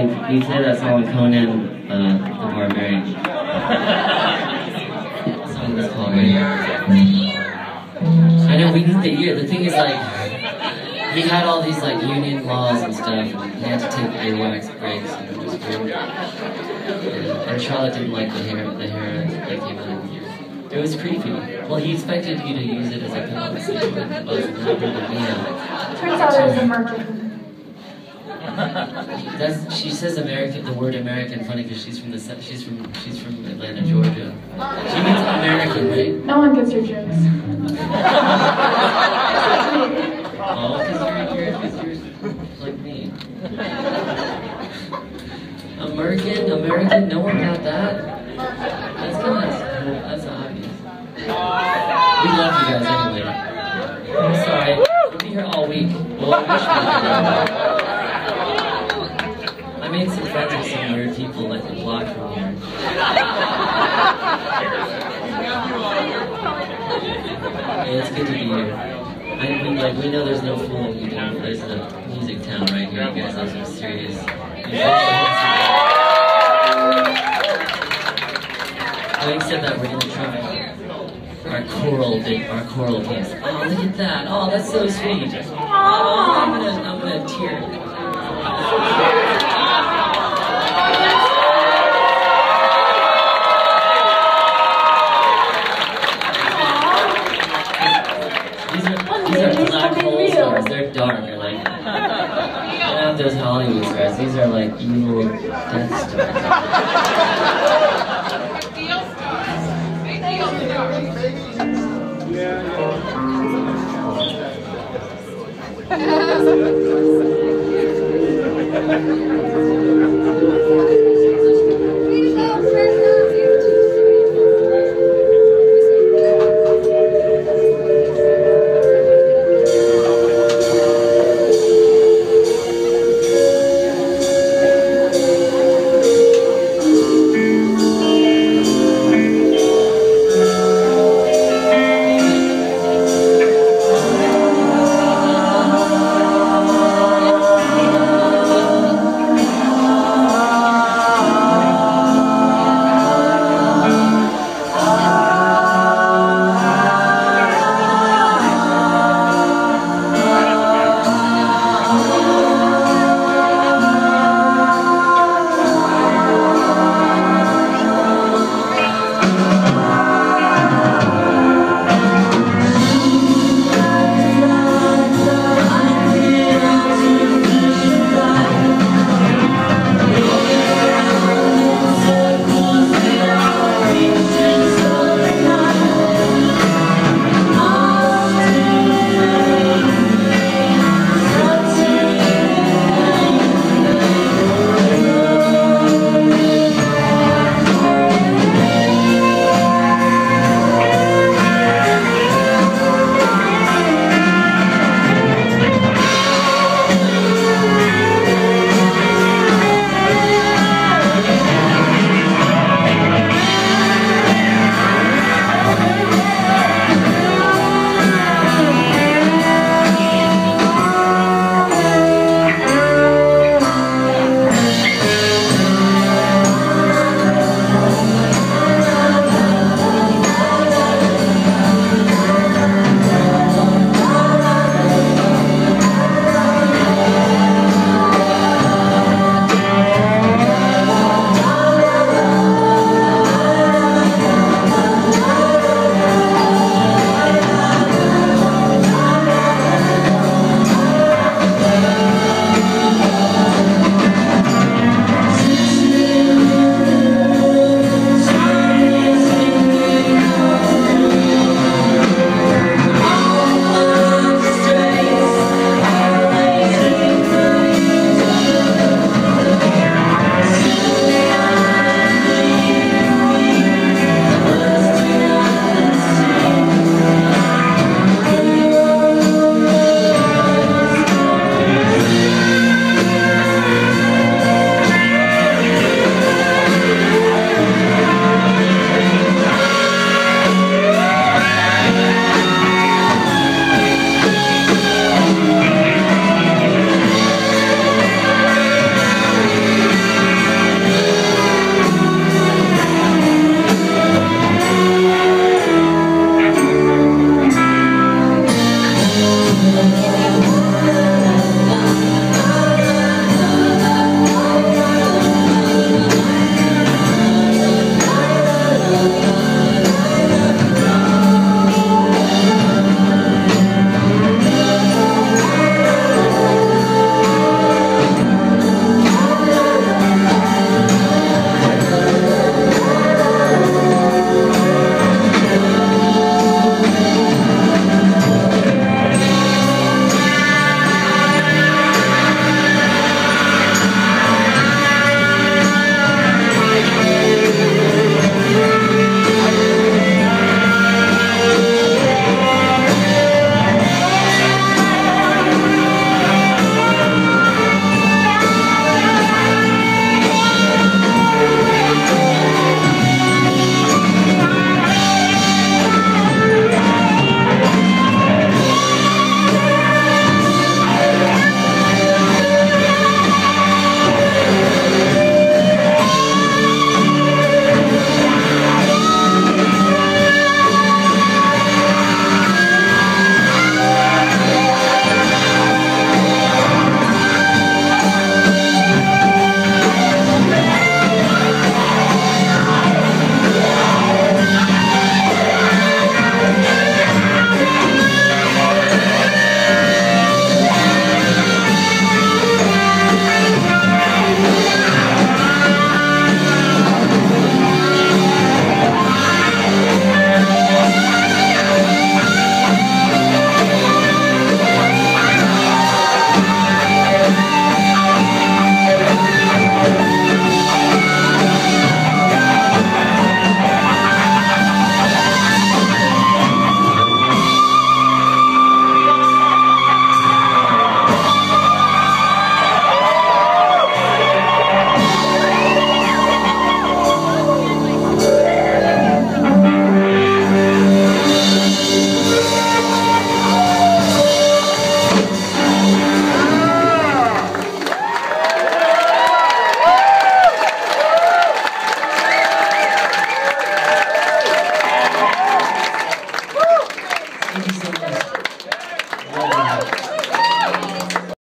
like we play that song with Conan the Barbarian. Song is called right? I know we need the ear. The thing is like he had all these like union laws and stuff, and he had to take earwax breaks, and it was weird. And Charlotte didn't like the hair that came out of the ear. It was creepy. Well, he expected you to use it as a pillow, so it wasn't really Turns out it was American. She says American, the word American, funny because she's from Atlanta, Georgia. She means American, right? No one gets your jokes. Oh, because you're like me. American, no one got that? That's kind of cool, that's obvious. We love you guys anyway. I'm sorry, we'll be here all week. Well, I wish we could. I made some friends with some weird people like the block from here. Hey, it's good to be here. We know there's no fooling you. There's a music town right here. You guys have some serious Having said that, we're gonna try our choral piece. Oh, look at that! Oh, that's so sweet. Oh, I'm gonna tear. These are black hole stars. They're dark. They're like, not those Hollywood stars. These are like evil Death Stars. Yeah.